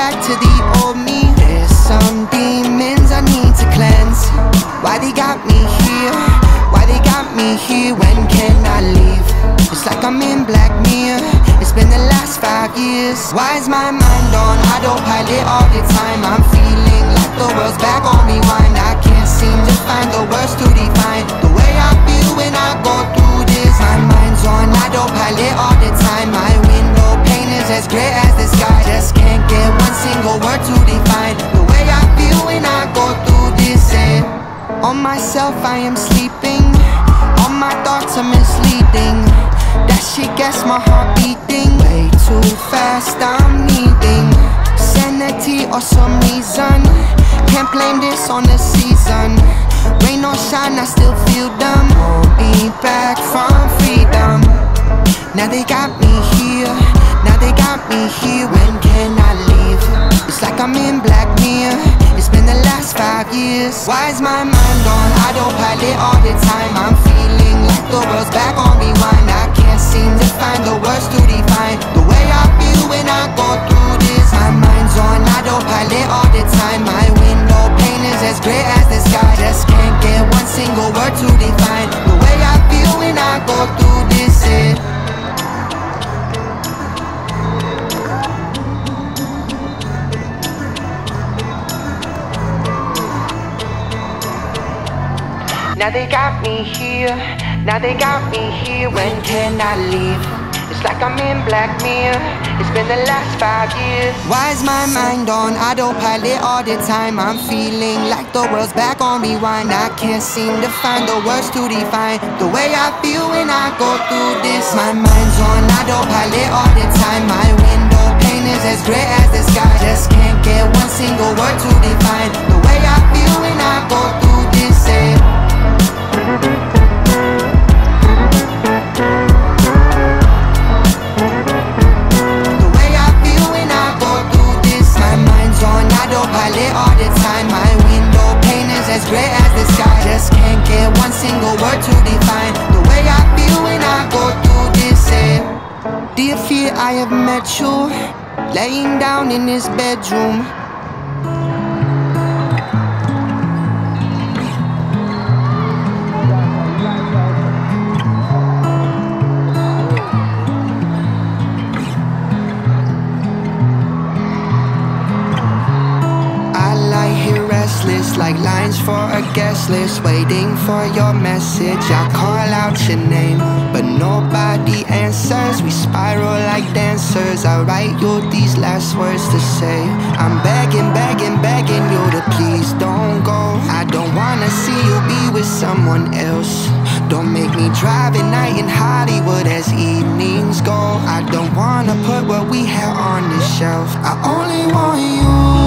back to the old me. There's some demons I need to cleanse. Why they got me here? Why they got me here? When can I leave? It's like I'm in Black Mirror. It's been the last 5 years. Why is my mind on autopilot all the time? I'm feeling like the world's back on rewind. I can't seem to find the words to define the way I feel when I go through this. My mind's on autopilot all the time. My window pane is as gray as the sky. Just can't get one single word to define the way I feel when I go through this. And on myself I am sleeping. All my thoughts are misleading. That shit gets my heart beating way too fast. I'm needing sanity or some reason. Can't blame this on the season. Rain or shine, I still feel dumb. Hold me back from freedom. Now they got me here. Now they got me here. When can I leave? It's like I'm in Black Mirror. It's been the last 5 years. Why is my mind on autopilot all the time? I'm feeling like the world's back on rewind. I can't seem to find the words to define the way I feel when I go through this. My mind's on autopilot all the time. My window pane is as gray as the sky. Just can't get one single word to define the way I feel when I go through this. Now they got me here, now they got me here. When can I leave? It's like I'm in Black Mirror. It's been the last 5 years. Why is my mind on autopilot all the time? I'm feeling like the world's back on rewind. I can't seem to find the words to define the way I feel when I go through this. My mind's on autopilot all the time. My window pane is as gray as the sky. Just can't get one single word to define the way I feel when I go through this. Autopilot all the time. My window pane is as gray as the sky. Just can't get one single word to define the way I feel when I go through this. Do you feel I have met you laying down in this bedroom? Like lines for a guest list, waiting for your message. I call out your name, but nobody answers. We spiral like dancers. I write you these last words to say. I'm begging, begging, begging you to please don't go. I don't wanna see you be with someone else. Don't make me drive at night in Hollywood as evenings go. I don't wanna put what we had on the shelf. I only want you.